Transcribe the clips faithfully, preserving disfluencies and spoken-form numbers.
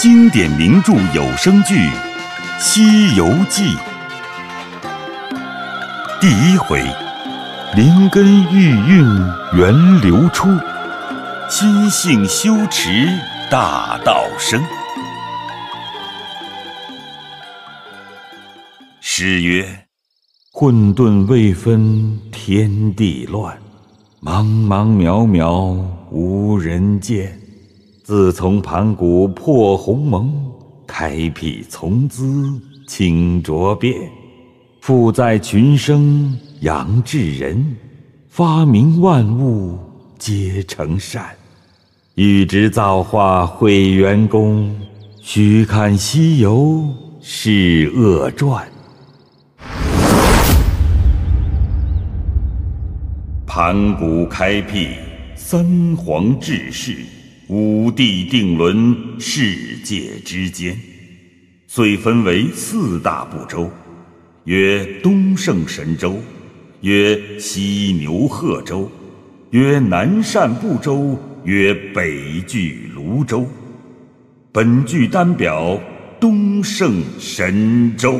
经典名著有声剧《西游记》第一回：灵根玉韵源流出，心性修持大道生。诗曰：混沌未分天地乱，茫茫渺渺无人见。自从盘古破鸿蒙，开辟从兹清浊变。复在群生扬至人，发明万物皆成善。欲知造化毁元功，须看西游是恶传。盘古开辟，三皇治世，五帝定伦世界之间，遂分为四大部洲，曰东胜神州，曰西牛贺州，曰南赡部洲，曰北俱泸州。本剧单表东胜神州。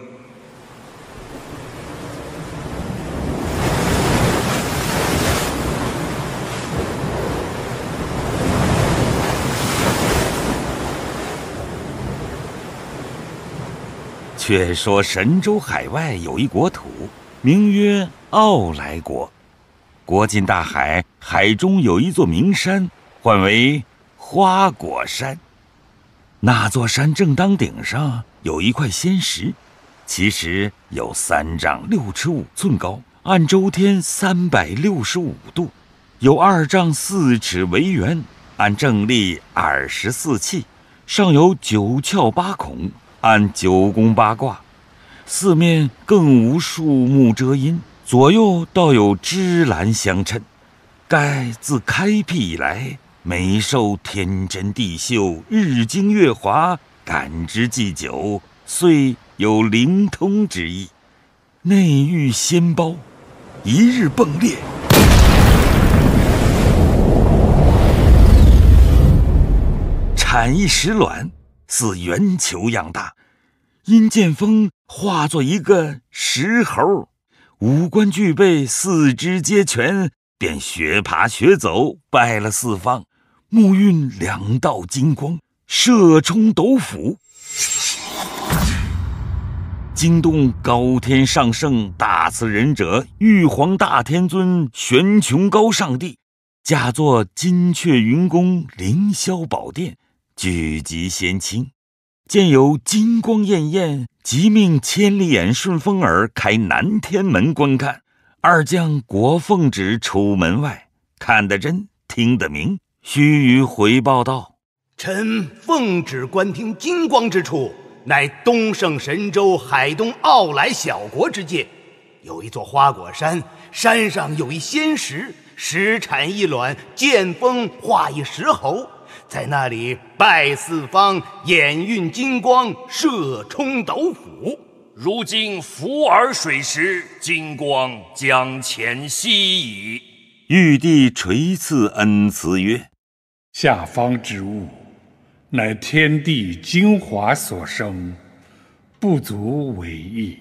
却说神州海外有一国土，名曰傲来国。国近大海，海中有一座名山，唤为花果山。那座山正当顶上有一块仙石，其实有三丈六尺五寸高，按周天三百六十五度，有二丈四尺为圆，按正历二十四气，上有九窍八孔，按九宫八卦，四面更无树木遮阴，左右倒有芝兰相衬。该自开辟以来，每受天真地秀，日精月华，感之既久，遂有灵通之意。内遇仙胞，一日迸裂，产一石卵，似圆球样大。因剑锋化作一个石猴，五官俱备，四肢皆全，便学爬学走，拜了四方，目运两道金光，射冲斗府，惊动高天上圣大慈仁者玉皇大天尊玄穹高上帝，驾作金阙云宫凌霄宝殿，聚集仙卿。见有金光艳艳，即命千里眼顺风耳开南天门观看。二将国奉旨出门外，看得真，听得明。须臾回报道： 臣奉旨观听金光之处，乃东胜神州海东傲来小国之界，有一座花果山，山上有一仙石，石产一卵，见风化一石猴，在那里拜四方，眼运金光，射冲斗府。 如今福尔水时，金光将前息矣。 玉帝垂赐恩慈曰： 下方之物，乃天地精华所生，不足为意。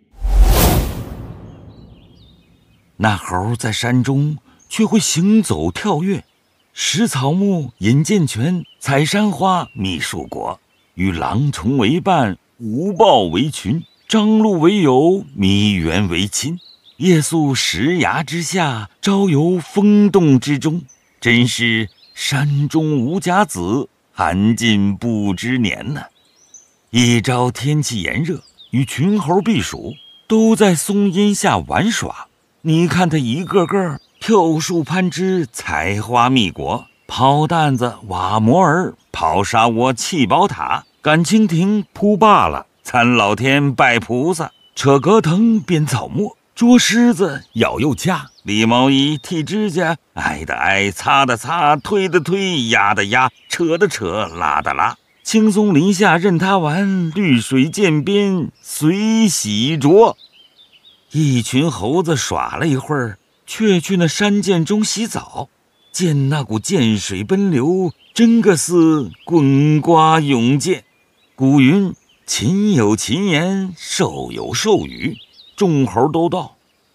那猴在山中却会行走跳跃，食草木，饮涧泉，采山花，觅树果，与狼虫为伴，无豹为群，张鹿为友，弥猿为亲。夜宿石崖之下，朝游风洞之中，真是山中无甲子，寒尽不知年呢。一朝天气炎热，与群猴避暑，都在松荫下玩耍。你看他一个个跳树攀枝，采花蜜果，抛担子，挖摩儿，跑沙窝，砌宝塔，赶蜻蜓，扑罢了，参老天，拜菩萨，扯葛藤，编草墨，捉虱子，咬又掐，理毛衣，剃指甲，挨的挨，擦的擦，推的推，压的压，扯的扯，拉的拉，轻松林下任他玩，绿水涧边随喜着。一群猴子耍了一会儿，却去那山涧中洗澡。 见那股涧水奔流，真个似滚瓜涌溅。古云：禽有禽言，兽有兽语。众猴都道：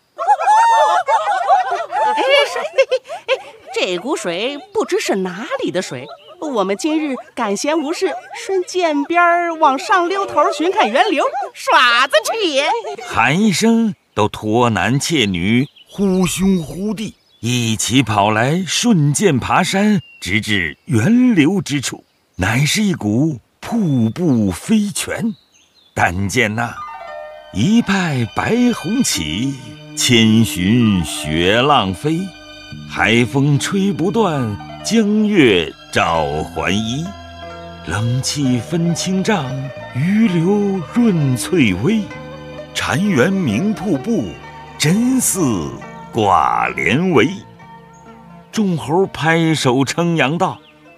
这股水不知是哪里的水，我们今日赶闲无事，顺涧边往上溜头寻看源流，耍子去也。 喊一声，都拖男怯女，呼兄呼弟，一起跑来，顺涧爬山，直至源流之处，乃是一股瀑布飞泉。但见那一派白虹起，千寻雪浪飞。海风吹不断，江月照还依。冷气分清丈，鱼流润翠微。潺湲鸣瀑布，真似挂帘围。众猴拍手称扬道：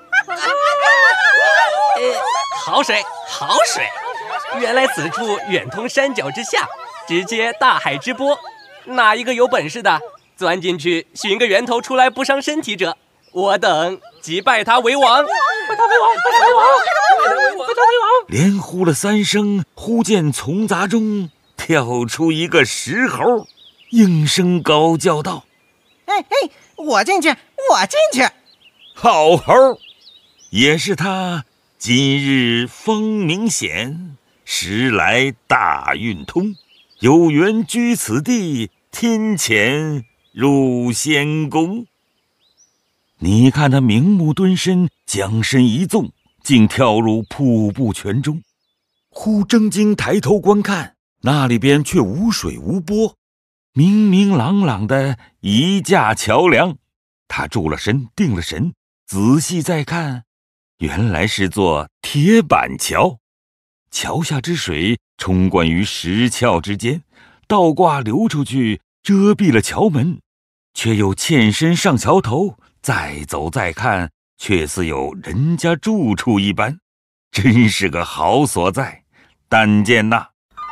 好水，好水！原来此处远通山脚之下，直接大海之波。哪一个有本事的，钻进去寻个源头出来不伤身体者，我等即拜他为王。拜他为王，拜他为王，拜他为王，拜他为王！ 连呼了三声，忽见丛杂中跳出一个石猴，应声高叫道： 哎哎，我进去，我进去！ 好猴，也是他今日风明显，时来大运通，有缘居此地，天谴入仙宫。你看他明目蹲身，将身一纵，竟跳入瀑布泉中。忽睁睛抬头观看，那里边却无水无波，明明朗朗的一架桥梁。他住了身，定了神，仔细再看，原来是座铁板桥。桥下之水冲灌于石窍之间，倒挂流出去，遮蔽了桥门，却又欠身上桥头，再走再看，却似有人家住处一般，真是个好所在。但见那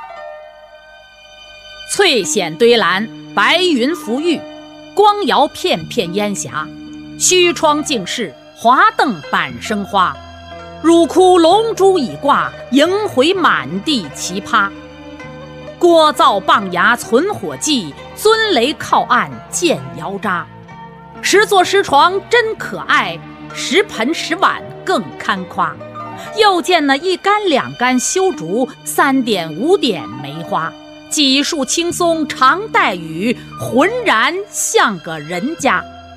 翠藓堆栏，白云浮玉，光摇片片烟霞，虚窗净室，华灯板生花。乳窟龙珠已挂，迎回满地奇葩。锅灶棒牙存火计，尊雷靠岸见摇渣。石座石床真可爱，石盆石碗更堪夸。又见那一竿两竿修竹，三点五点梅花，几树青松常带雨，浑然像个人家。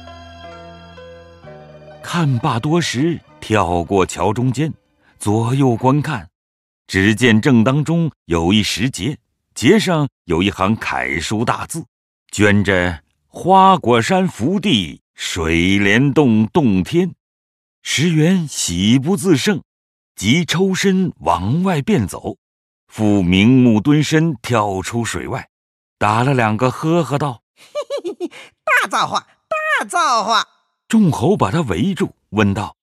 看罢多时，跳过桥中间，左右观看，只见正当中有一石碣，碣上有一行楷书大字，镌着花果山福地，水帘洞洞天。石原喜不自胜，即抽身往外便走，复明目蹲身，跳出水外，打了两个呵呵道： 大造化，大造化！ 众猴把他围住，问道：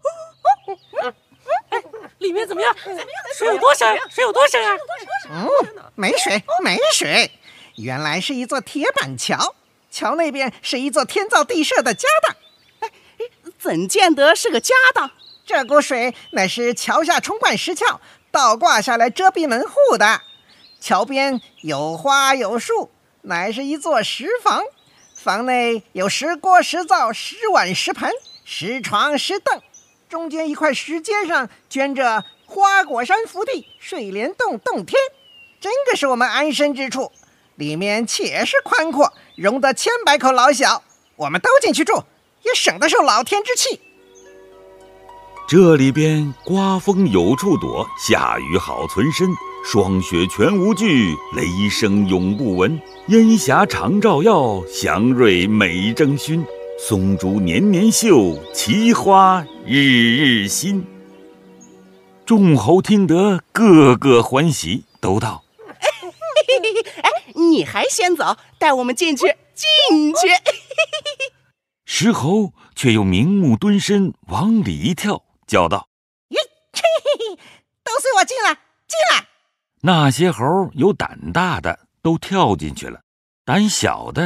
里面怎么样？水有多深？水有多深啊？ 嗯，没水，没水。原来是一座铁板桥，桥那边是一座天造地设的家当。 怎见得是个家当？ 这股水乃是桥下冲灌石窍，倒挂下来遮蔽门户的。桥边有花有树，乃是一座石房。房内有石锅、石灶、石碗、石盆、石床、石凳，中间一块石阶上镌着花果山福地，水帘洞洞天，真个是我们安身之处。里面且是宽阔，容得千百口老小，我们都进去住，也省得受老天之气。 这里边刮风有处躲，下雨好存身，霜雪全无惧，雷声永不闻。烟霞常照耀，祥瑞美争熏。松竹年年秀，奇花日日新。众猴听得个个欢喜，都道： 哎，你还先走，带我们进去，进去！ 石猴却又明目蹲身，往里一跳，叫道： 都随我进来，进来！ 那些猴有胆大的都跳进去了，胆小的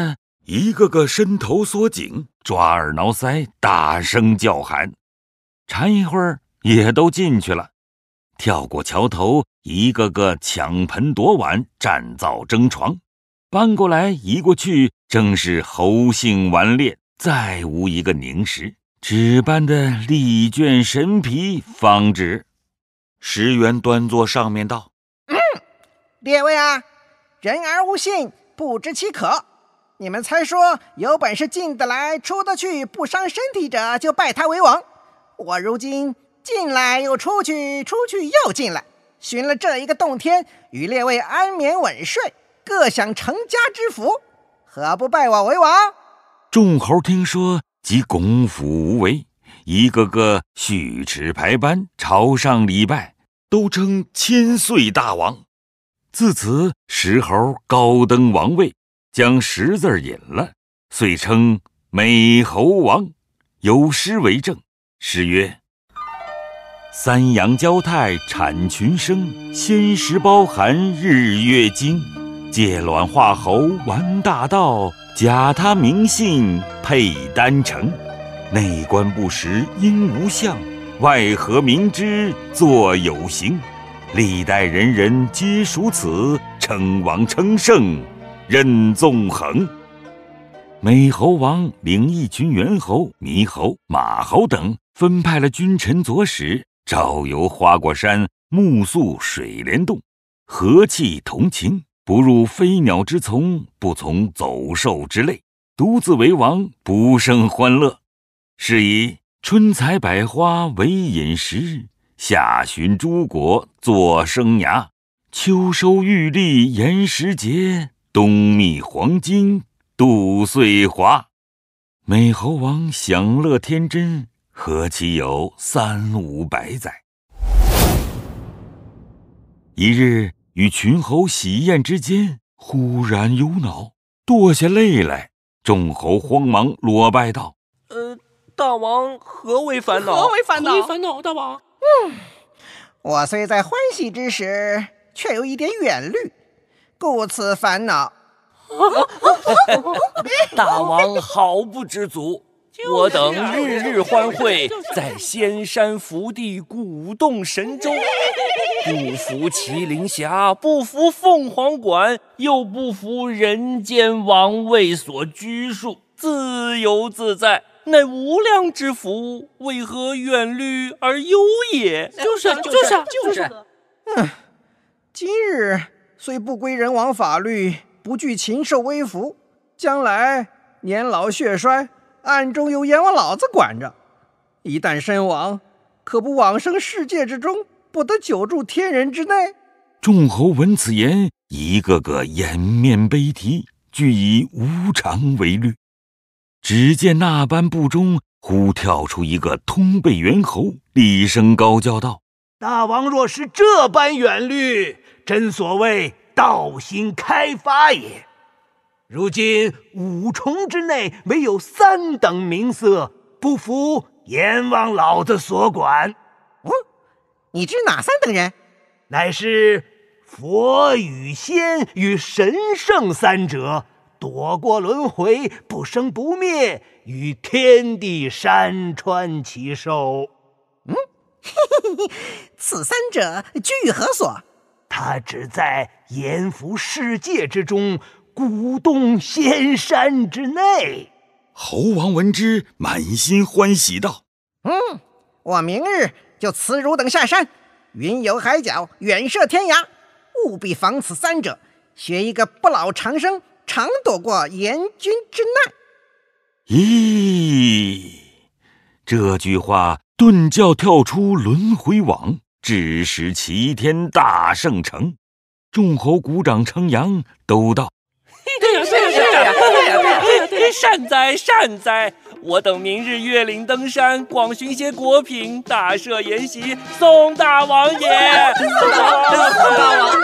一个个伸头缩颈，抓耳挠腮，大声叫喊。馋一会儿，也都进去了，跳过桥头，一个个抢盆夺碗，占灶争床，搬过来移过去，正是猴性顽劣，再无一个宁实，只搬的力倦神疲，方止。石原端坐上面道：“ 嗯，列位啊，人而无信，不知其可。你们才说有本事进得来出得去不伤身体者就拜他为王，我如今进来又出去，出去又进来，寻了这一个洞天，与列位安眠稳睡，各享成家之福，何不拜我为王？” 众猴听说，即拱府无为，一个个续齿排班，朝上礼拜，都称千岁大王。自此石猴高登王位，将十字引了，遂称美猴王。有诗为证，诗曰：三阳交泰产群生，仙石包含日月精，借卵化猴玩大道，假他名信配丹成。内观不实应无相，外合明知作有形。历代人人皆属此，称王称圣任纵横。美猴王领一群猿猴、猕猴、马猴等，分派了君臣佐使，照游花果山，目宿水帘洞，和气同情，不入飞鸟之丛，不从走兽之类，独自为王，不胜欢乐。是以春采百花为饮食，夏寻诸果作生涯，秋收玉粒延时节，冬觅黄金度岁华。美猴王享乐天真，何其有三五百载。一日与群猴喜宴之间，忽然忧恼，堕下泪来。众猴慌忙裸拜道： 呃，大王何为烦恼？ 何为烦恼？ 何为烦恼，大王？ 嗯，我虽在欢喜之时，却有一点远虑，故此烦恼。 大王毫不知足，我等日日欢会，在仙山福地鼓动神州，不服麒麟峡，不服凤凰馆，又不服人间王位所拘束，自由自在，乃无量之福，为何远虑而忧也？ 就是就是就是。 嗯，今日虽不归人王法律，不惧禽兽威服，将来年老血衰，暗中有阎王老子管着，一旦身亡，可不往生世界之中，不得久住天人之内。 众猴闻此言，一个个掩面悲啼，俱以无常为虑。只见那般不中，忽跳出一个通背猿猴，厉声高叫道： 大王若是这般远虑，真所谓道心开发也。如今五重之内唯有三等名色，不服阎王老子所管。 哦，你知哪三等人？ 乃是佛与仙与神圣三者，躲过轮回，不生不灭，与天地山川齐寿。 嗯，此三者居于何所？ 他只在阎浮世界之中，鼓动仙山之内。 猴王闻之，满心欢喜道： 嗯，我明日就辞汝等下山，云游海角，远涉天涯，务必防此三者，学一个不老长生，常躲过阎君之难。 咦，这句话顿教跳出轮回网，致使齐天大圣成。众猴鼓掌称扬，都道： 对呀对呀对呀对呀对呀！善哉善哉！我等明日越岭登山，广寻些果品，大设筵席，送大王也！送大王！送大王！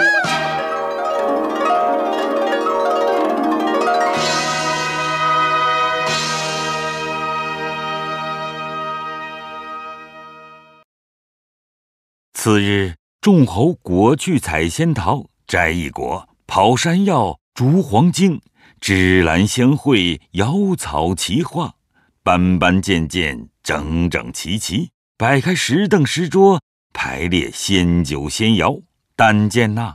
次日，众猴果去采仙桃，摘一果，跑山药，逐黄精， 芝兰相会，瑶草齐化，斑斑件件，整整齐齐，摆开石凳石桌，排列仙酒仙肴。但见那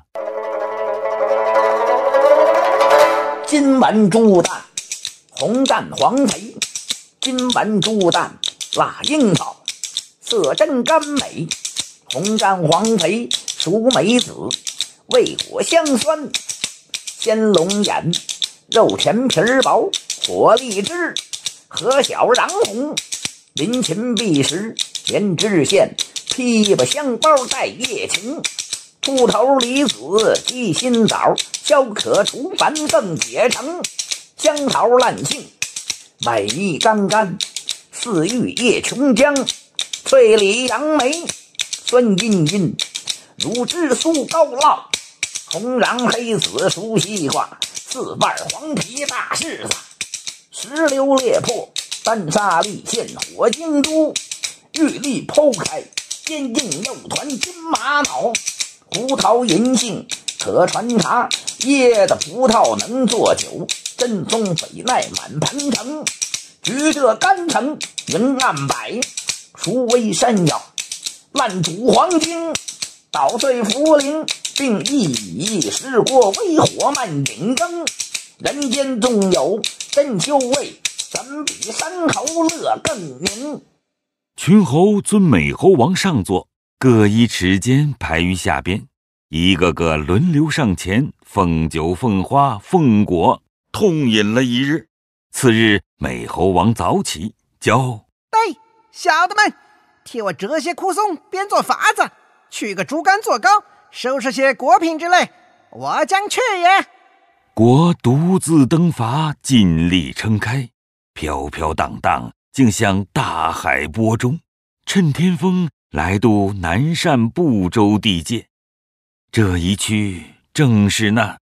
今晚猪蛋红蘸黄肥，今晚猪蛋辣樱桃，色真甘美，红蘸黄肥熟梅子，味果香酸，鲜龙眼，肉甜皮儿薄，火荔枝，河小瓤红，临秦必食，连知县，枇杷香包带叶芹，秃头梨子鸡心枣，消渴除烦更解成，香桃烂杏，美意甘甘，似玉叶琼浆，翠梨杨梅，酸阴阴，乳汁酥高酪，红瓤黑子熟西瓜，四瓣黄皮大柿子，石榴裂破，丹砂粒现火精珠，玉粒剖开，坚硬肉团金玛瑙，胡桃银杏可传茶，椰的葡萄能做酒，真松北奈满盘成，橘这干橙迎案摆，熟微山药，烂煮黄精，捣碎茯苓，并一以石锅微火慢顶蒸，人间纵有珍馐味，怎比山猴乐更明。 群猴尊美猴王上座，各依尺间排于下边，一个个轮流上前，奉酒奉花奉果，痛饮了一日。次日，美猴王早起，叫：“ 对，小的们，替我折些枯松，编做法子，取个竹竿做糕，收拾些果品之类，我将去也。” 果独自登筏，尽力撑开，飘飘荡荡，竟向大海波中。趁天风，来渡南赡部洲地界。这一去，正是那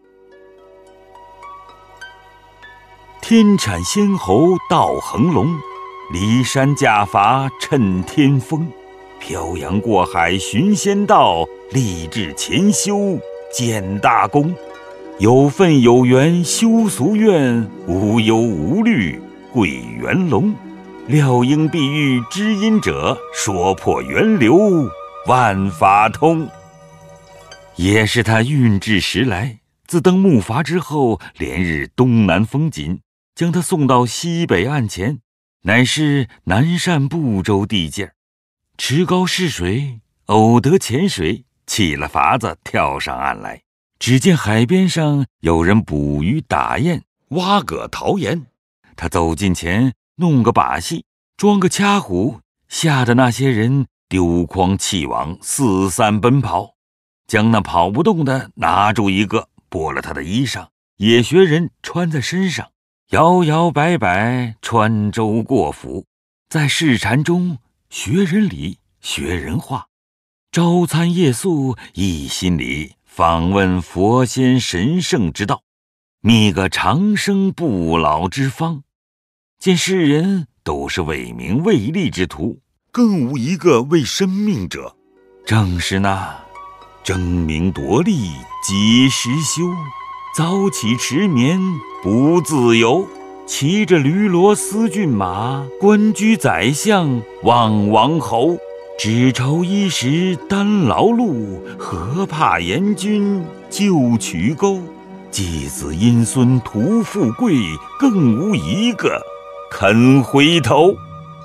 天产仙猴到横龙，骊山驾筏趁天风，漂洋过海寻仙道，立志潜修建大功。有份有缘修俗愿，无忧无虑贵元龙。料应必遇知音者，说破源流万法通。也是他运至时来，自登木筏之后，连日东南风紧，将他送到西北岸前，乃是南赡部洲地界。池高势水，偶得潜水，起了筏子，跳上岸来。只见海边上有人捕鱼打雁，挖蛤淘盐。他走近前，弄个把戏，装个掐虎，吓得那些人丢筐弃网，四散奔跑。将那跑不动的拿住一个，剥了他的衣裳，也学人穿在身上，摇摇摆摆穿州过府，在市禅中学人礼，学人话，朝餐夜宿，一心里访问佛仙神圣之道，觅个长生不老之方。见世人都是为名为利之徒，更无一个为生命者。正是那争名夺利几时休，早起迟眠不自由。骑着驴骡思骏马，官居宰相望王侯。只愁衣食担劳碌，何怕严君就曲钩。继子因孙图富贵，更无一个肯回头。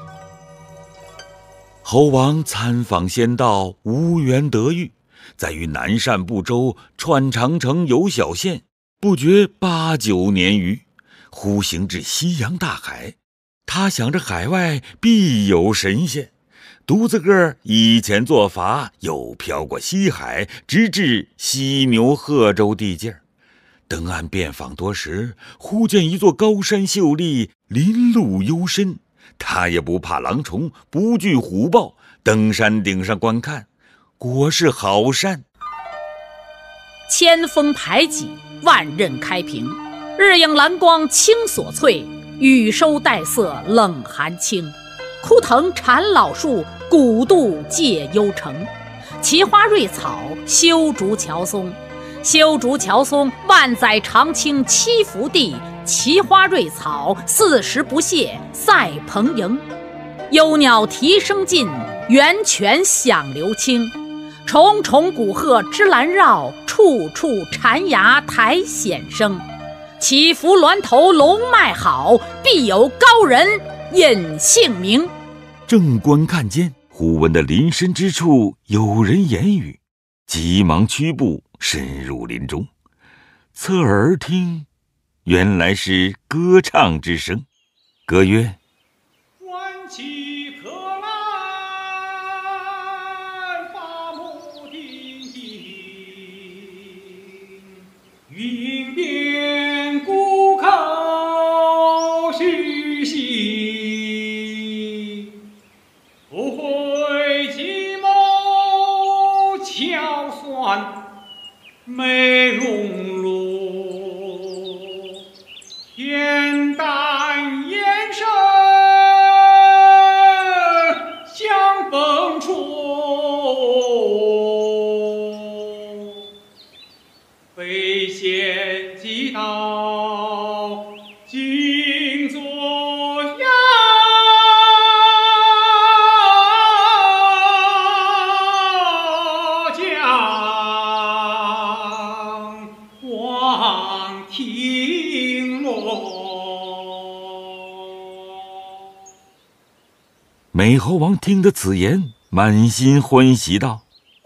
猴王参访仙道，无缘得遇，在于南赡部洲串长城游小县，不觉八九年余。忽行至西洋大海，他想着海外必有神仙，独自个儿以前做法，又漂过西海，直至犀牛贺州地界。登岸遍访多时，忽见一座高山秀丽，林路幽深。他也不怕狼虫，不惧虎豹，登山顶上观看，果是好山。 千峰排挤，万仞开平，日映蓝光青锁翠，雨收带色冷寒清。枯藤缠老树，古渡借幽城。奇花瑞草，修竹乔松， 修竹乔松，万载长青七福地，奇花瑞草，四时不谢赛蓬营。幽鸟啼声尽，源泉响流清。重重古壑芝兰绕，处处蝉崖苔藓生。祈福峦头龙脉好，必有高人引姓名。 正观看间，忽闻得林深之处有人言语，急忙屈步深入林中，侧耳听，原来是歌唱之声。歌曰： 观其可来，伐木定定，云边古考虚兮，不会其谋巧算，美融入，恬淡眼神相逢处，非贤即道静坐呀，将望听落。 美猴王听得此言，满心欢喜道：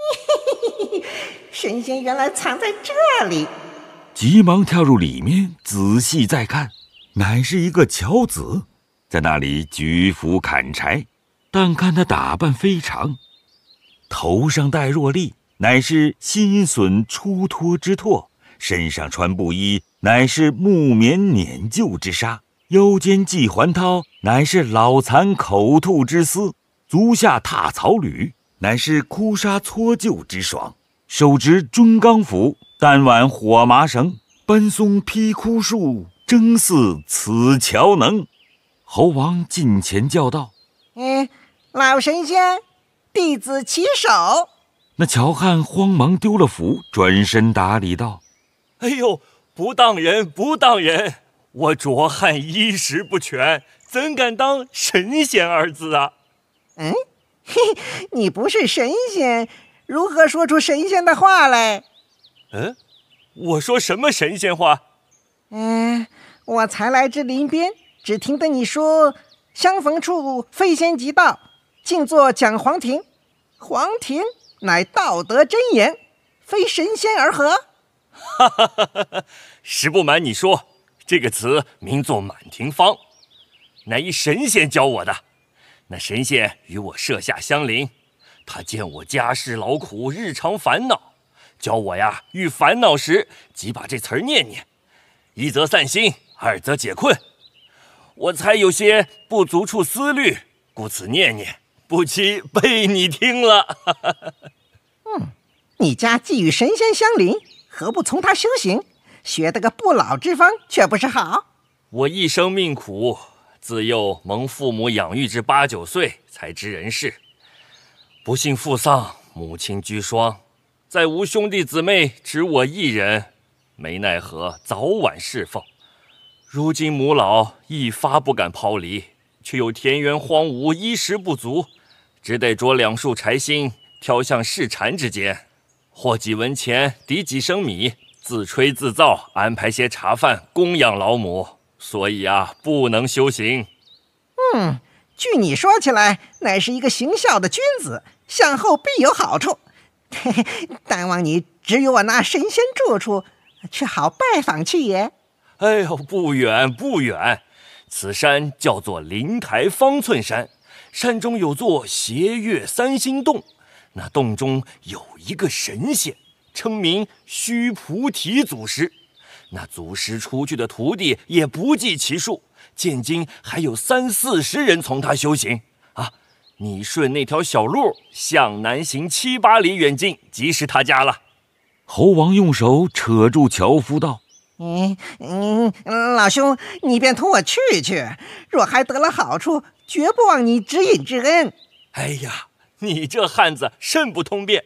神仙原来藏在这里。 急忙跳入里面，仔细再看，乃是一个樵子，在那里举斧砍柴。但看他打扮非常，头上戴箬笠，乃是新笋出脱之拓；身上穿布衣，乃是木棉碾旧之纱；腰间系环绦，乃是老蚕口吐之丝；足下踏草履，乃是枯沙搓旧之爽；手执中钢斧，担挽火麻绳，搬松劈枯树，争似此樵能。猴王近前叫道： 嗯，老神仙，弟子起手。 那樵汉慌忙丢了斧，转身打礼道： 哎呦，不当人，不当人！我拙汉衣食不全，怎敢当神仙二字啊？ 嗯，嘿，你不是神仙，如何说出神仙的话来？ 嗯，我说什么神仙话？ 嗯，我才来至林边，只听得你说相逢处非仙即道，静坐讲黄庭。黄庭乃道德真言，非神仙而合。 哈哈哈哈！实不瞒你说，这个词名作满庭芳，乃一神仙教我的。那神仙与我舍下相邻，他见我家事劳苦，日常烦恼，教我呀遇烦恼时即把这词儿念念，一则散心，二则解困。我才有些不足处思虑，故此念念，不期被你听了。 嗯，你家既与神仙相邻，何不从他修行，学得个不老之方，却不是好？ 我一生命苦，自幼蒙父母养育至八九岁才知人事，不幸父丧，母亲居孀，再无兄弟姊妹，只我一人，没奈何早晚侍奉。如今母老一发不敢抛离，却又田园荒芜，衣食不足，只得着两束柴薪，挑向市禅之间，获几文钱，抵几升米，自吹自造，安排些茶饭供养老母。所以啊，不能修行。 嗯，据你说起来，乃是一个行孝的君子，向后必有好处。嘿嘿，但望你只有我那神仙住处，却好拜访去也。 哎呦，不远不远，此山叫做灵台方寸山，山中有座斜月三星洞，那洞中有一个神仙，称名须菩提祖师。那祖师出去的徒弟也不计其数，现今还有三四十人从他修行啊！你顺那条小路向南行七八里远近，即是他家了。 猴王用手扯住樵夫道： 嗯嗯，老兄，你便同我去去，若还得了好处，绝不忘你指引之恩。 哎呀，你这汉子甚不通便，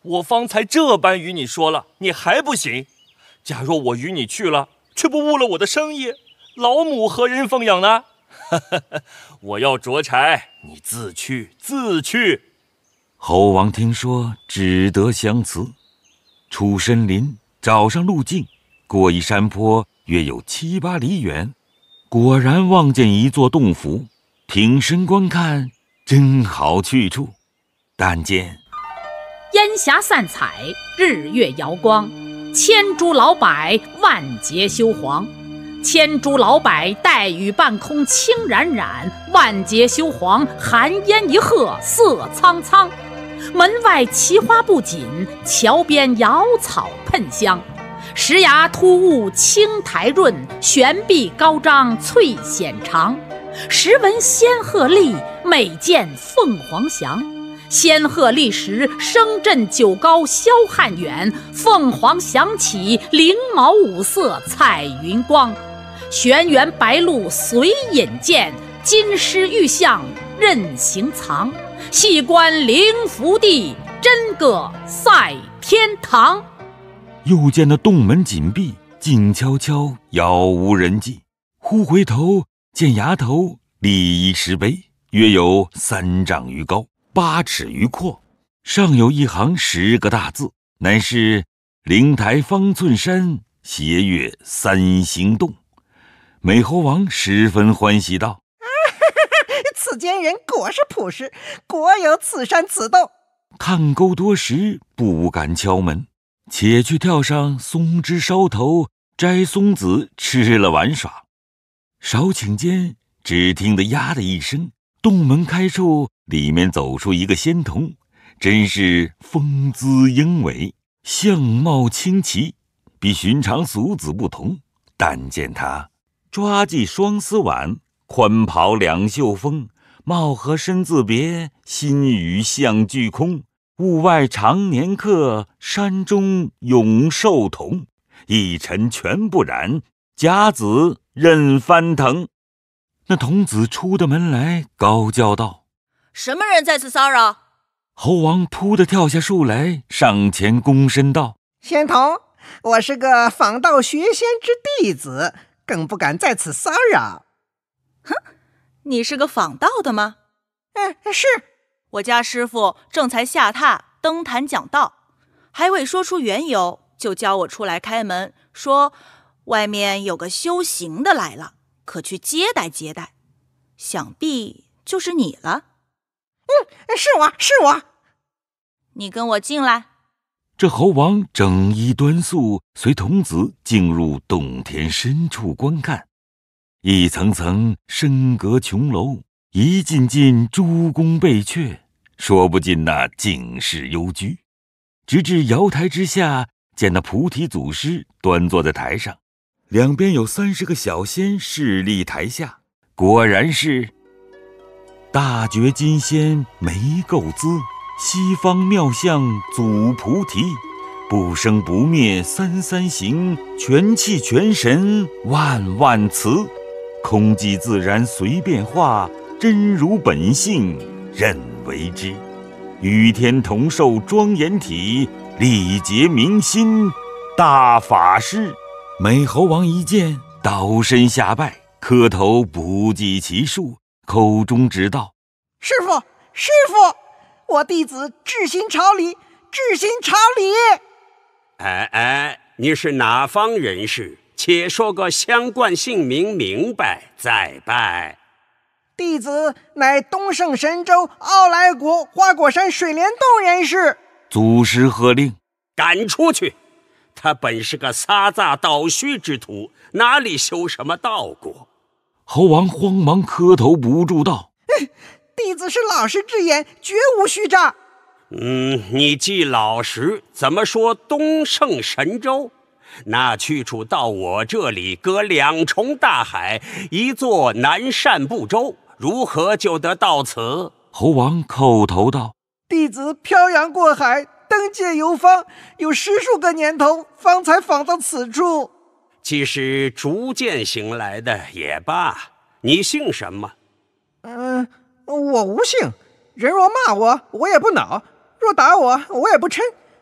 我方才这般与你说了，你还不行？假若我与你去了，却不误了我的生意，老母何人奉养呢？我要捉柴，你自去自去。 猴王听说，只得相辞，出深林，找上路径，过一山坡，约有七八里远，果然望见一座洞府，挺身观看，真好去处。但见烟霞散彩，日月摇光，千株老柏万节修黄。千株老柏带雨半空青冉冉，万节修黄寒烟一鹤色苍苍。门外奇花不锦，桥边瑶草喷香。石崖突兀青苔润，悬壁高张翠藓长。时闻仙鹤立，每见凤凰翔。仙鹤立时，声震九高霄汉远；凤凰响起，翎毛五色彩云光。玄元白鹿随引荐，金狮玉象任行藏。细观灵福地，真个赛天堂。 又见那洞门紧闭，静悄悄，杳无人迹。忽回头见崖头立一石碑，约有三丈余高，八尺余阔，上有一行十个大字，乃是灵台方寸山，斜月三星洞。美猴王十分欢喜道： 此间人果是朴实，果有此山此洞。 看够多时，不敢敲门，且去跳上松枝梢头，摘松子吃了玩耍。少顷间，只听得呀的一声，洞门开处，里面走出一个仙童，真是风姿英伟，相貌清奇，比寻常俗子不同。但见他抓髻双丝挽，宽袍两袖风，貌合身自别，心语象俱空。屋外常年客，山中永寿童。一尘全不染，甲子任翻腾。那童子出的门来，高叫道： 什么人在此骚扰？ 猴王扑地跳下树来，上前躬身道： 仙童，我是个访道学仙之弟子，更不敢在此骚扰。 哼，你是个访道的吗？ 嗯，是。 我家师傅正才下榻登坛讲道，还未说出缘由，就叫我出来开门，说外面有个修行的来了，可去接待接待。想必就是你了。 嗯，是我是我。 你跟我进来。 这猴王整衣端肃，随童子进入洞田深处观看。一层层深阁琼楼，一进进诸宫贝阙，说不尽那景势幽居。直至瑶台之下，见那菩提祖师端坐在台上，两边有三十个小仙侍立台下，果然是大觉金仙眉垢姿，西方妙相祖菩提，不生不灭三三行，全气全神万万慈，空寂自然随变化，真如本性任为之。与天同寿庄严体，力竭明心大法师。美猴王一见，倒身下拜，磕头不计其数，口中直道： 师父师父，我弟子至心朝礼，至心朝礼。 哎哎，你是哪方人士？且说个相冠姓名明白，再拜。 弟子乃东胜神州傲来国花果山水帘洞人士。 祖师喝令： 赶出去！他本是个撒诈倒虚之徒，哪里修什么道果？ 猴王慌忙磕头不住道： 弟子是老实之言，绝无虚诈。 嗯，你既老实，怎么说东胜神州？那去处到我这里隔两重大海，一座南赡部洲，如何就得到此？ 猴王叩头道： 弟子漂洋过海，登界游方，有十数个年头，方才访到此处。 既是逐渐行来的也罢，你姓什么？ 嗯、呃，我无姓。人若骂我，我也不恼；若打我，我也不嗔。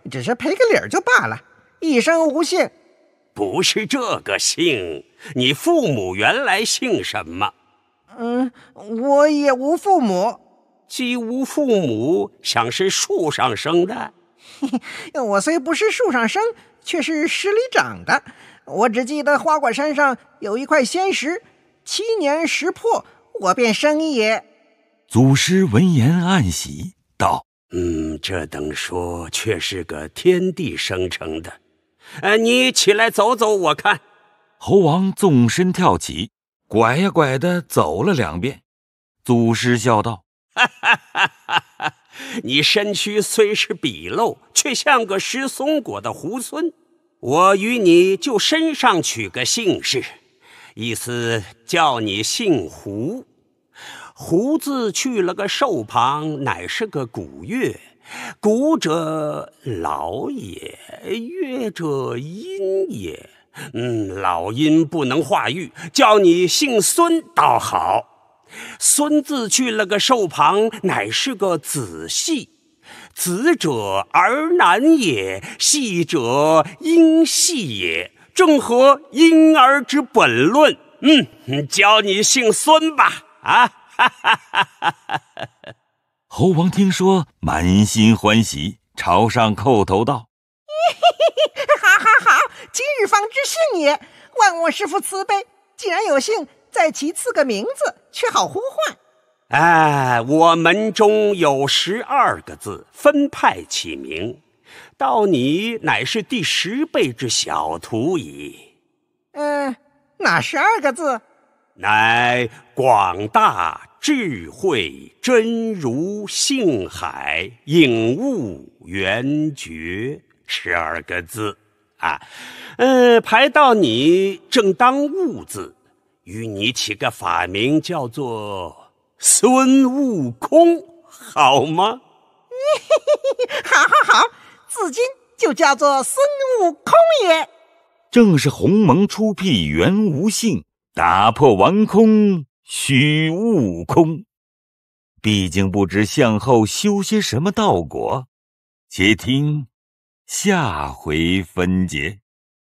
只是赔个理儿就罢了，一生无姓。 不是这个姓，你父母原来姓什么？ 嗯，我也无父母。 既无父母，想是树上生的？ 我虽不是树上生，却是石里长的。我只记得花果山上有一块仙石，七年石破，我便生也。 祖师闻言暗喜，道： 嗯，这等说却是个天地生成的。呃，你起来走走，我看。 猴王纵身跳起，拐呀拐的走了两遍。祖师笑道： 哈哈哈哈哈！你身躯虽是鄙陋，却像个食松果的猢狲。我与你就身上取个姓氏，意思叫你姓胡。胡字去了个寿旁，乃是个古月。古者老也，月者阴也。嗯，老阴不能化育，叫你姓孙倒好。孙字去了个寿旁，乃是个子系。子者儿男也，系者婴系也，正合婴儿之本论。嗯，叫你姓孙吧。啊，哈哈哈哈哈！ 猴王听说，满心欢喜，朝上叩头道： 好好好，今日方知姓也，万我师父慈悲，既然有幸，再其赐个名字，却好呼唤。 哎，我门中有十二个字，分派起名，到你乃是第十辈之小徒矣。 嗯、呃，哪十二个字？ 乃广大智慧真如性海应物圆觉，十二个字啊。呃，排到你正当物字，与你起个法名叫做孙悟空，好吗？ 好好好，自今就叫做孙悟空也。 正是鸿蒙初辟原无性，打破顽空虚悟空。毕竟不知向后修些什么道果，且听下回分解。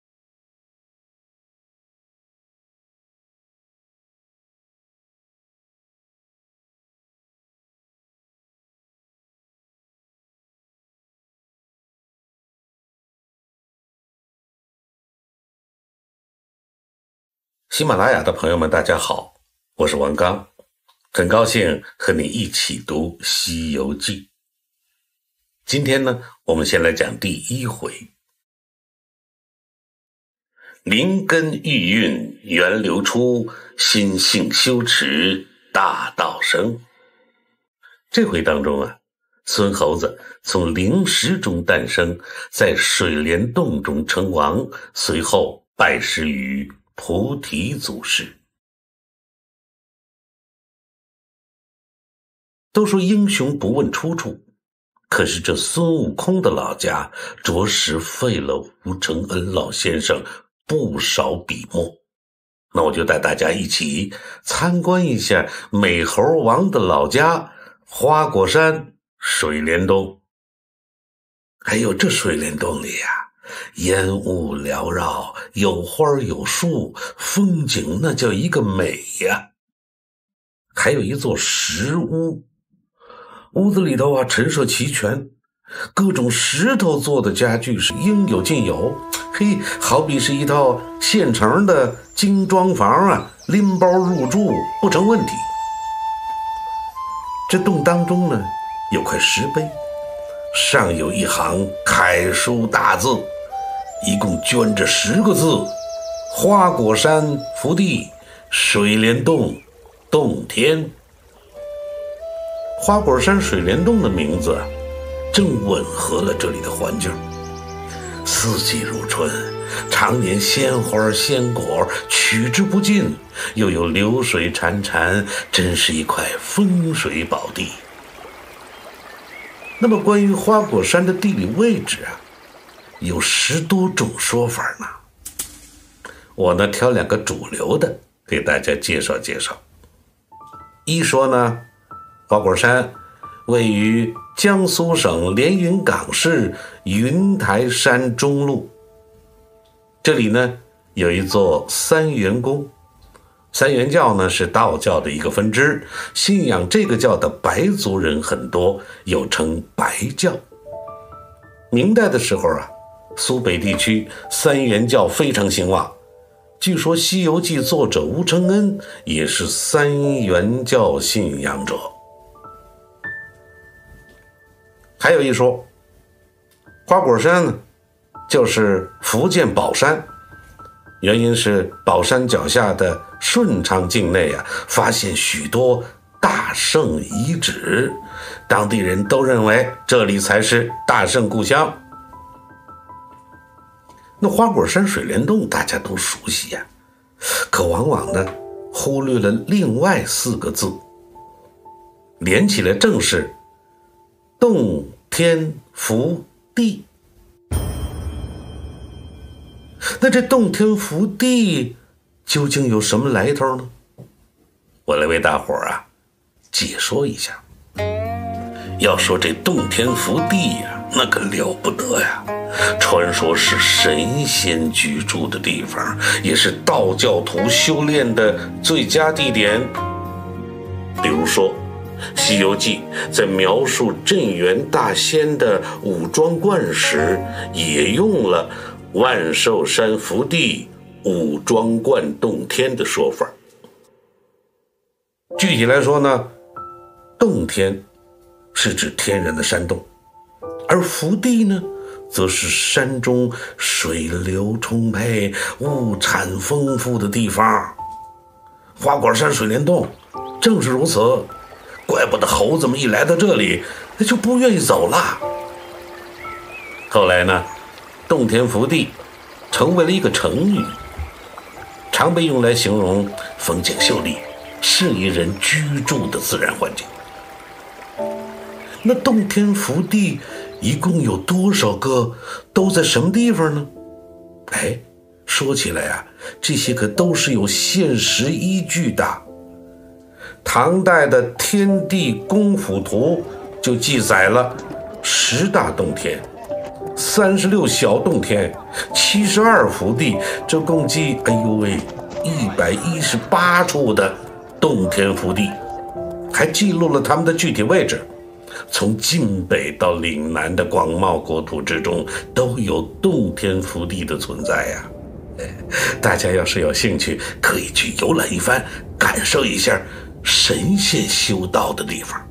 喜马拉雅的朋友们，大家好，我是王刚，很高兴和你一起读《西游记》。今天呢，我们先来讲第一回。灵根玉韵源流出，心性修持大道生。这回当中啊，孙猴子从灵石中诞生，在水帘洞中称王，随后拜师于菩提祖师。都说英雄不问出处，可是这孙悟空的老家着实费了吴承恩老先生不少笔墨。那我就带大家一起参观一下美猴王的老家花果山水帘洞。哎呦，这水帘洞里呀、啊，烟雾缭绕，有花有树，风景那叫一个美呀。还有一座石屋，屋子里头啊陈设齐全，各种石头做的家具是应有尽有。嘿，好比是一套现成的精装房啊，拎包入住不成问题。这洞当中呢，有块石碑，上有一行楷书大字，一共镌着十个字：花果山福地水帘洞洞天。花果山水帘洞的名字正吻合了这里的环境，四季如春，常年鲜花鲜果，取之不尽，又有流水潺潺，真是一块风水宝地。那么关于花果山的地理位置啊，有十多种说法呢。我呢挑两个主流的给大家介绍介绍。一说呢，花果山位于江苏省连云港市云台山中路。这里呢有一座三元宫，三元教呢是道教的一个分支，信仰这个教的白族人很多，又称白教。明代的时候啊，苏北地区三元教非常兴旺，据说《西游记》作者吴承恩也是三元教信仰者。还有一说，花果山呢就是福建宝山，原因是宝山脚下的顺昌境内啊，发现许多大圣遗址，当地人都认为这里才是大圣故乡。那花果山水帘洞大家都熟悉呀、啊，可往往呢忽略了另外四个字，连起来正是洞天福地。那这洞天福地究竟有什么来头呢？我来为大伙儿啊解说一下。要说这洞天福地呀，那可了不得呀！传说是神仙居住的地方，也是道教徒修炼的最佳地点。比如说《西游记》在描述镇元大仙的五庄观时，也用了万寿山福地五庄观洞天的说法。具体来说呢，洞天是指天然的山洞，而福地呢则是山中水流充沛、物产丰富的地方。花果山水帘洞正是如此，怪不得猴子们一来到这里那就不愿意走了。后来呢，洞天福地成为了一个成语，常被用来形容风景秀丽、适宜人居住的自然环境。那洞天福地一共有多少个，都在什么地方呢？哎，说起来啊，这些可都是有现实依据的。唐代的《天地公府图》就记载了十大洞天、三十六小洞天、七十二福地，这共计哎呦喂一百一十八处的洞天福地，还记录了他们的具体位置。从晋北到岭南的广袤国土之中，都有洞天福地的存在呀、啊。大家要是有兴趣，可以去游览一番，感受一下神仙修道的地方。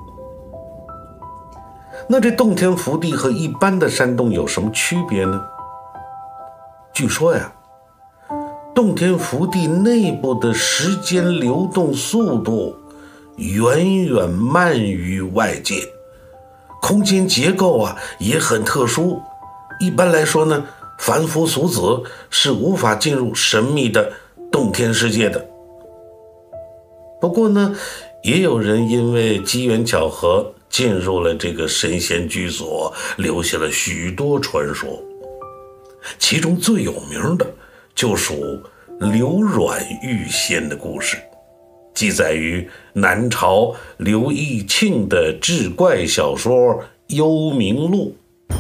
那这洞天福地和一般的山洞有什么区别呢？据说呀，洞天福地内部的时间流动速度远远慢于外界，空间结构啊也很特殊。一般来说呢，凡夫俗子是无法进入神秘的洞天世界的。不过呢，也有人因为机缘巧合进入了这个神仙居所，留下了许多传说。其中最有名的就属刘阮遇仙的故事，记载于南朝刘义庆的志怪小说《幽冥录》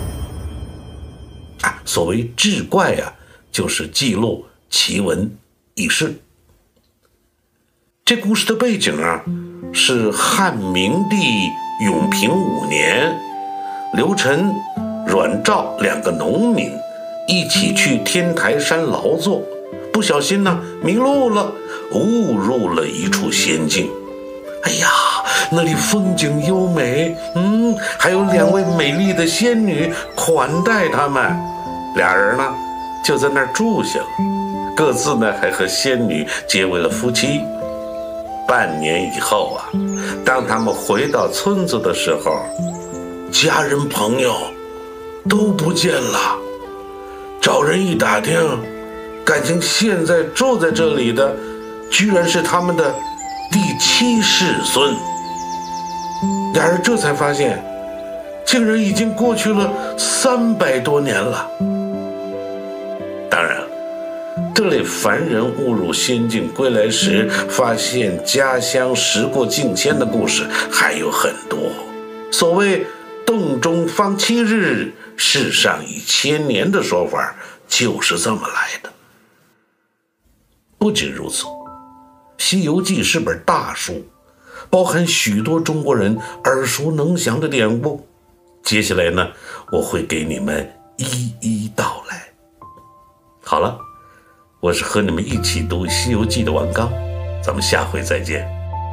啊。所谓志怪啊，就是记录奇闻异事。这故事的背景啊，是汉明帝永平五年，刘晨、阮肇两个农民一起去天台山劳作，不小心呢迷路了，误入了一处仙境。哎呀，那里风景优美，嗯，还有两位美丽的仙女款待他们，俩人呢就在那儿住下了，各自呢还和仙女结为了夫妻。半年以后啊，当他们回到村子的时候，家人朋友都不见了。找人一打听，感情现在住在这里的居然是他们的第七世孙。俩人这才发现，竟然已经过去了三百多年了。当然，这类凡人误入仙境归来时，发现家乡时过境迁的故事还有很多， 所谓洞中方七日，世上已千年的说法就是这么来的。不仅如此，《西游记》是本大书，包含许多中国人耳熟能详的典故。接下来呢，我会给你们一一道来。好了，我是和你们一起读《西游记》的王刚，咱们下回再见。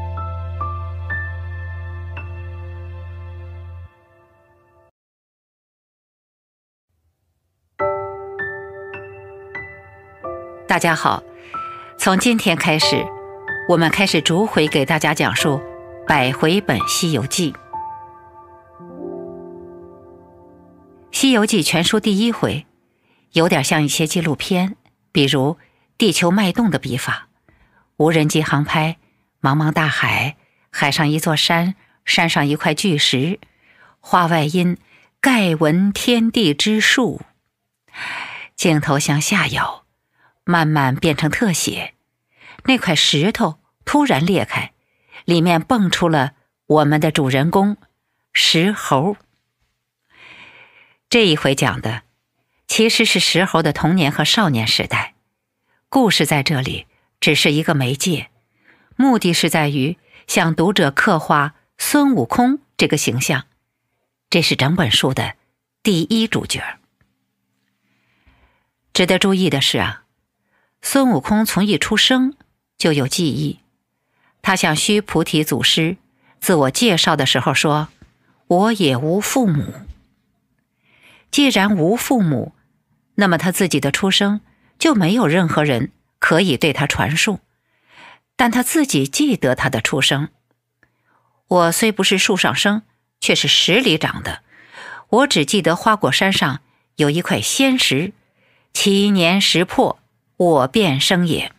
大家好，从今天开始，我们开始逐回给大家讲述百回本《西游记》。《西游记》全书第一回，有点像一些纪录片，比如地球脉动的笔法，无人机航拍，茫茫大海，海上一座山，山上一块巨石，话外音，盖闻天地之数。镜头向下摇，慢慢变成特写，那块石头突然裂开，里面蹦出了我们的主人公石猴。这一回讲的其实是石猴的童年和少年时代，故事在这里只是一个媒介，目的是在于向读者刻画孙悟空这个形象，这是整本书的第一主角。值得注意的是啊，孙悟空从一出生就有记忆。他向须菩提祖师自我介绍的时候说，我也无父母。既然无父母，那么他自己的出生就没有任何人可以对他传述，但他自己记得他的出生。我虽不是树上生，却是石里长的，我只记得花果山上有一块仙石，七年石破，我便生也。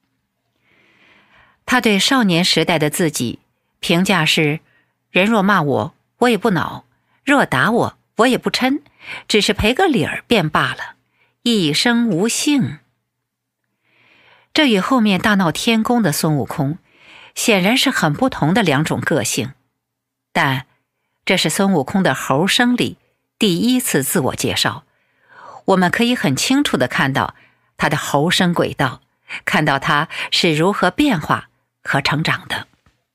他对少年时代的自己评价是，人若骂我，我也不恼；若打我，我也不嗔，只是赔个理儿便罢了，一生无幸。这与后面大闹天宫的孙悟空显然是很不同的两种个性，但这是孙悟空的猴生里第一次自我介绍，我们可以很清楚地看到他的猴生轨道，看到他是如何变化和成长的。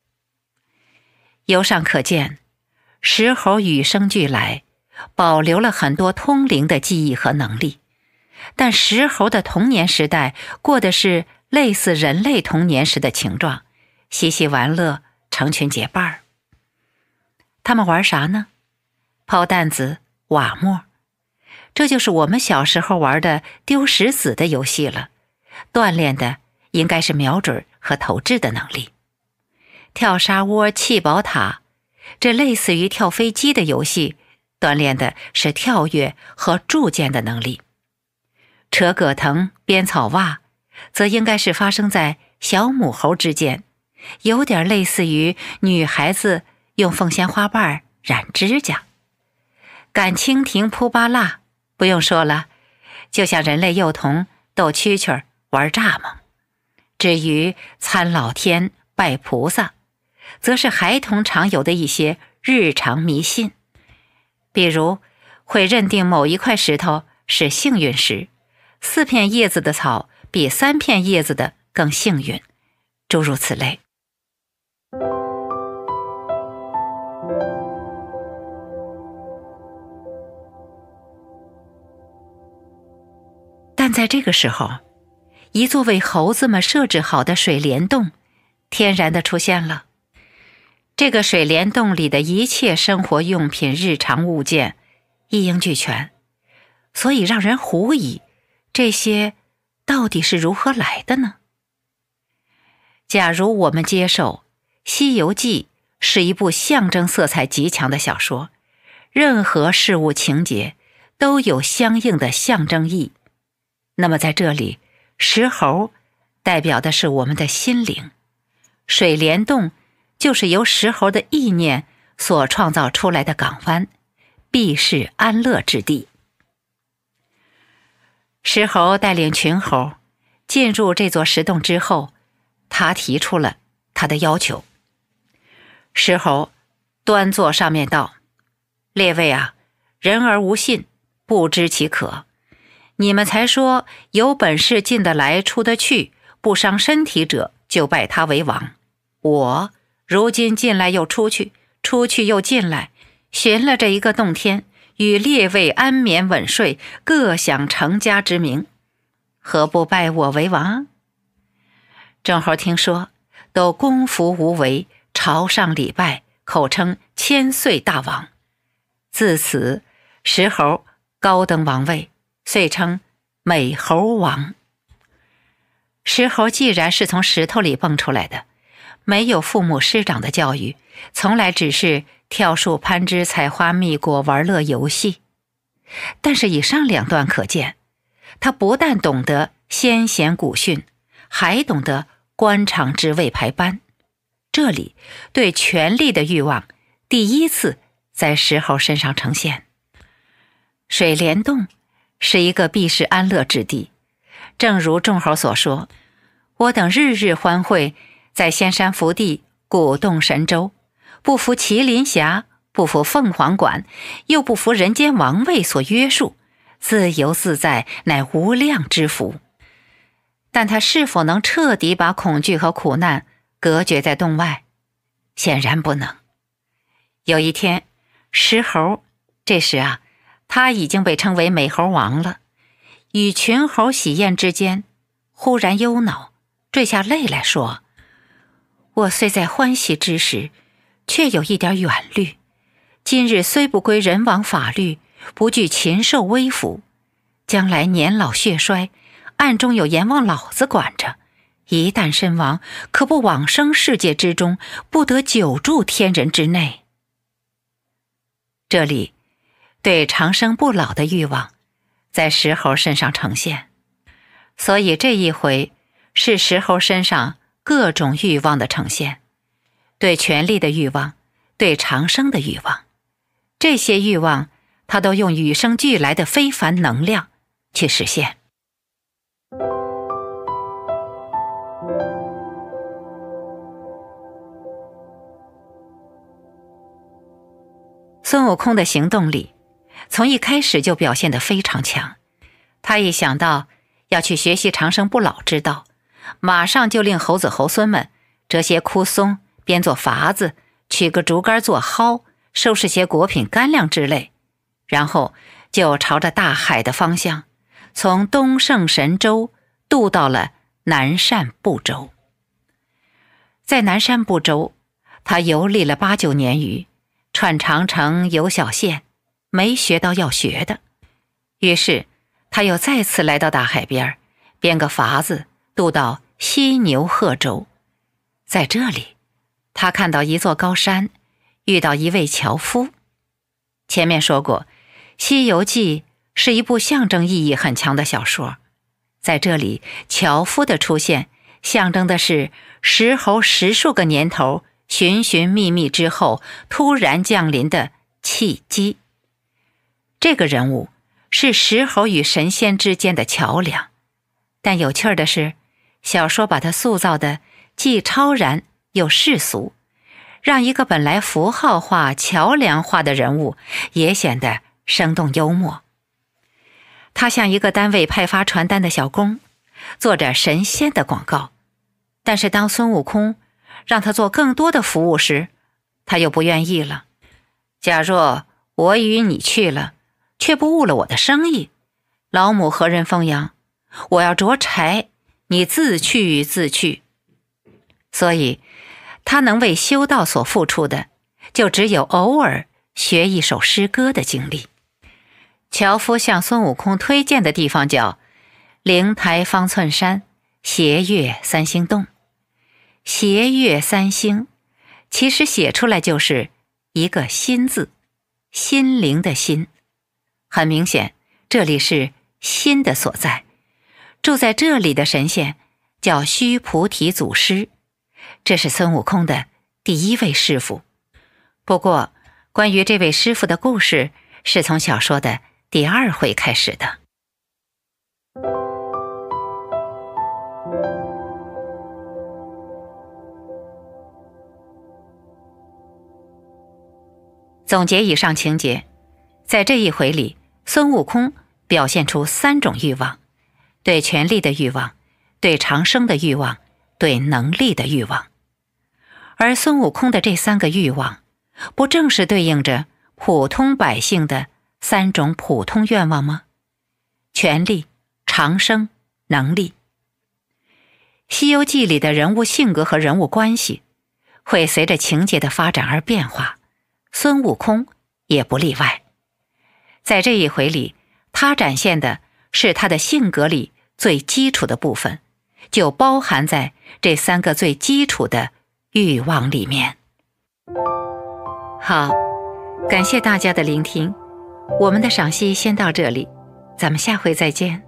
由上可见，石猴与生俱来，保留了很多通灵的记忆和能力，但石猴的童年时代过的是类似人类童年时的情状，嬉戏玩乐，成群结伴儿。他们玩啥呢？抛弹子、瓦沫，这就是我们小时候玩的丢石子的游戏了，锻炼的应该是瞄准和投掷的能力。跳沙窝、砌宝塔，这类似于跳飞机的游戏，锻炼的是跳跃和铸剑的能力。扯葛藤、编草袜，则应该是发生在小母猴之间，有点类似于女孩子用凤仙花瓣染指甲。赶蜻蜓、扑巴蜡，不用说了，就像人类幼童斗蛐蛐、玩蚱蜢。至于参老天、拜菩萨，则是孩童常有的一些日常迷信，比如会认定某一块石头是幸运石，四片叶子的草比三片叶子的更幸运，诸如此类。但在这个时候，一座为猴子们设置好的水帘洞天然地出现了。这个水帘洞里的一切生活用品、日常物件一应俱全，所以让人狐疑，这些到底是如何来的呢？假如我们接受《西游记》是一部象征色彩极强的小说，任何事物情节都有相应的象征意，那么在这里，石猴代表的是我们的心灵，水帘洞就是由石猴的意念所创造出来的港湾，必是安乐之地。石猴带领群猴进入这座石洞之后，他提出了他的要求。石猴端坐上面道： 列位啊，人而无信，不知其可。你们才说有本事进得来出得去，不伤身体者就拜他为王。我如今进来又出去，出去又进来，寻了这一个洞天，与列位安眠稳睡，各享成家之名，何不拜我为王？众猴听说，都恭服无为，朝上礼拜，口称千岁大王。自此石猴高登王位，遂称美猴王。石猴既然是从石头里蹦出来的，没有父母师长的教育，从来只是跳树攀枝采花蜜果玩乐游戏。但是以上两段可见，他不但懂得先贤古训，还懂得官场职位排班。这里对权力的欲望第一次在石猴身上呈现。水帘洞是一个避世安乐之地，正如众猴所说，我等日日欢会，在仙山福地鼓动神州，不服麒麟峡，不服凤凰馆，又不服人间王位所约束，自由自在，乃无量之福。但他是否能彻底把恐惧和苦难隔绝在洞外？显然不能。有一天，石猴，这时啊，他已经被称为美猴王了，与群猴喜宴之间，忽然忧恼，坠下泪来说：我虽在欢喜之时，却有一点远虑。今日虽不归人王法律，不惧禽兽威服，将来年老血衰，暗中有阎王老子管着，一旦身亡，可不往生世界之中，不得久住天人之内。这里对长生不老的欲望在石猴身上呈现，所以这一回是石猴身上各种欲望的呈现，对权力的欲望，对长生的欲望，这些欲望他都用与生俱来的非凡能量去实现。孙悟空的行动力从一开始就表现得非常强，他一想到要去学习长生不老之道，马上就令猴子猴孙们折些枯松，编作筏子，取个竹竿做蒿，收拾些果品干粮之类，然后就朝着大海的方向，从东胜神州渡到了南赡部洲。在南赡部洲，他游历了八九年余，串长城，游小县，没学到要学的。于是他又再次来到大海边，编个筏子渡到犀牛贺州。在这里，他看到一座高山，遇到一位樵夫。前面说过，《西游记》是一部象征意义很强的小说，在这里樵夫的出现象征的是石猴十数个年头寻寻觅觅之后突然降临的契机。这个人物是石猴与神仙之间的桥梁，但有趣的是，小说把他塑造的既超然又世俗，让一个本来符号化桥梁化的人物也显得生动幽默。他像一个单位派发传单的小工，做着神仙的广告，但是当孙悟空让他做更多的服务时，他又不愿意了。假若我与你去了，却不误了我的生意，老母何人奉养？我要着柴，你自去自去。所以他能为修道所付出的，就只有偶尔学一首诗歌的经历。樵夫向孙悟空推荐的地方叫灵台方寸山，斜月三星洞。斜月三星其实写出来就是一个心字，心灵的心。很明显，这里是心的所在。住在这里的神仙叫须菩提祖师，这是孙悟空的第一位师傅。不过关于这位师傅的故事是从小说的第二回开始的。 总结以上情节，在这一回里，孙悟空表现出三种欲望：对权力的欲望，对长生的欲望，对能力的欲望。而孙悟空的这三个欲望，不正是对应着普通百姓的三种普通愿望吗？权力、长生、能力。《西游记》里的人物性格和人物关系会随着情节的发展而变化，孙悟空也不例外。在这一回里，他展现的是他的性格里最基础的部分，就包含在这三个最基础的欲望里面。好，感谢大家的聆听，我们的赏析先到这里，咱们下回再见。